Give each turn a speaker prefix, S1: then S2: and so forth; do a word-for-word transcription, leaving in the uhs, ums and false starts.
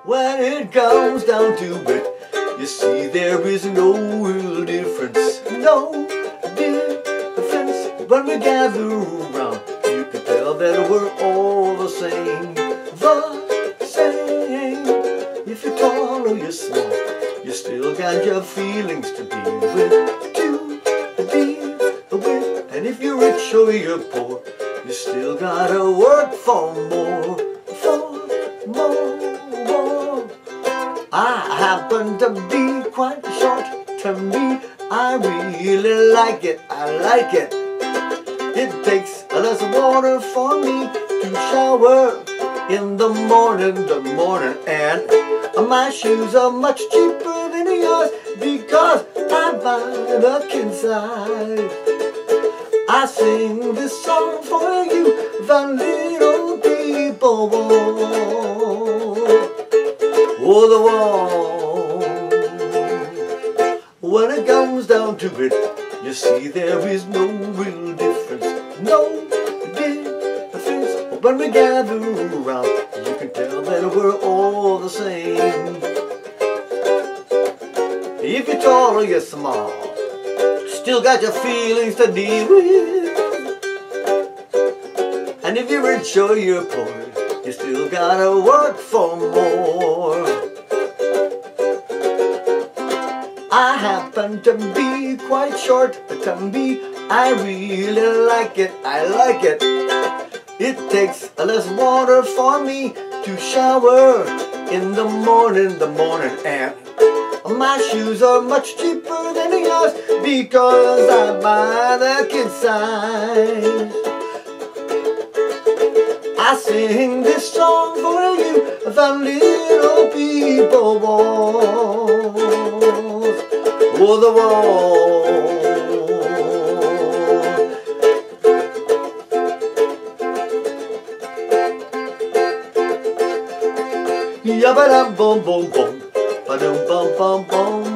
S1: When it comes down to it, you see there is no real difference. No difference. When we gather around, you can tell that we're all the same. The same. If you're tall or you're small, you still got your feelings to be with, to be with. And if you're rich or you're poor, you still gotta work for more, for more, more. I happen to be quite short. To me, I really like it, I like it. It takes less water for me to shower in the morning, the morning. And my shoes are much cheaper than yours because I buy the kid size. I sing this song for you, the little people want. Oh, the one. When it comes down to it, you see there is no real difference. No difference. When we gather around, you can tell that we're all the same. If you're tall or you're small, still got your feelings to deal with. And if you're rich or you're poor, you still gotta work for more. I happen to be quite short, but to me, I really like it, I like it. It takes less water for me to shower in the morning, the morning. And my shoes are much cheaper than yours because I buy the kid size. I sing this song for you, the little people want. Oh, the wall. Yabba-dum, boom, boom, boom. Ba-dum, bum, bum, bum.